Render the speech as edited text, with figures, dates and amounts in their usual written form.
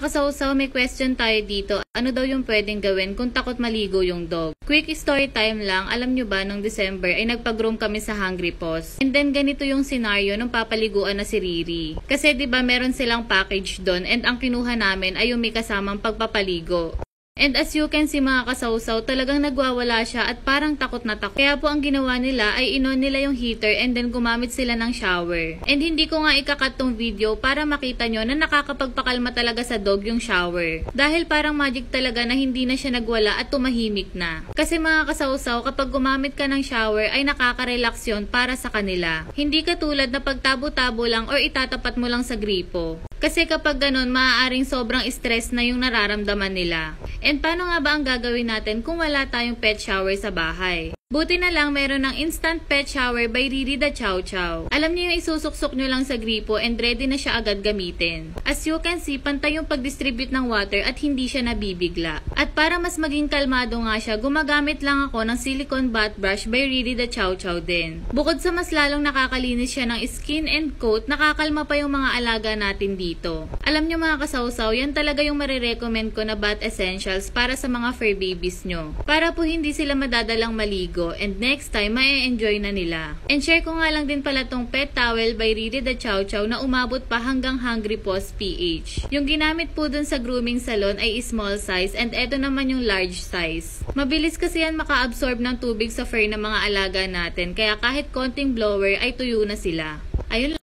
Kasawsaw, may question tayo dito. Ano daw yung pwedeng gawin kung takot maligo yung dog? Quick story time lang. Alam nyo ba, nung December ay nagpag-room kami sa Hungry Paws. And then ganito yung scenario nung papaliguan na si Riri. Kasi 'di ba meron silang package doon and ang kinuha namin ay yung may kasamang pagpapaligo. And as you can see mga kasawsaw, talagang nagwawala siya at parang takot na takot. Kaya po ang ginawa nila ay inon nila yung heater and then gumamit sila ng shower. And hindi ko nga ikakat tong video para makita nyo na nakakapagpakalma talaga sa dog yung shower. Dahil parang magic talaga na hindi na siya nagwala at tumahimik na. Kasi mga kasawsaw, kapag gumamit ka ng shower ay nakaka-relax yun para sa kanila. Hindi katulad na pagtabo-tabo lang or itatapat mo lang sa gripo. Kasi kapag ganun, maaaring sobrang stress na yung nararamdaman nila. And paano nga ba ang gagawin natin kung wala tayong pet shower sa bahay? Buti na lang meron ng instant pet shower by Riri the Chow Chow. Alam niyo yung isusuksok nyo lang sa gripo and ready na siya agad gamitin. As you can see, pantay yung pag-distribute ng water at hindi siya nabibigla. At para mas maging kalmado nga siya, gumagamit lang ako ng silicone bath brush by Riri the Chow Chow din. Bukod sa mas lalong nakakalinis siya ng skin and coat, nakakalma pa yung mga alaga natin dito. Alam niyo mga kasawsaw, yan talaga yung marirecommend ko na bath essentials para sa mga fur babies nyo. Para po hindi sila madadalang maligo. And next time, ma-enjoy na nila. And share ko nga lang din pala tong pet towel by Riri the Chow Chow na umabot pa hanggang Hungry Paws PH. Yung ginamit po dun sa grooming salon ay small size and eto naman yung large size. Mabilis kasi yan maka-absorb ng tubig sa fur ng mga alaga natin kaya kahit konting blower ay tuyo na sila. Ayun lang.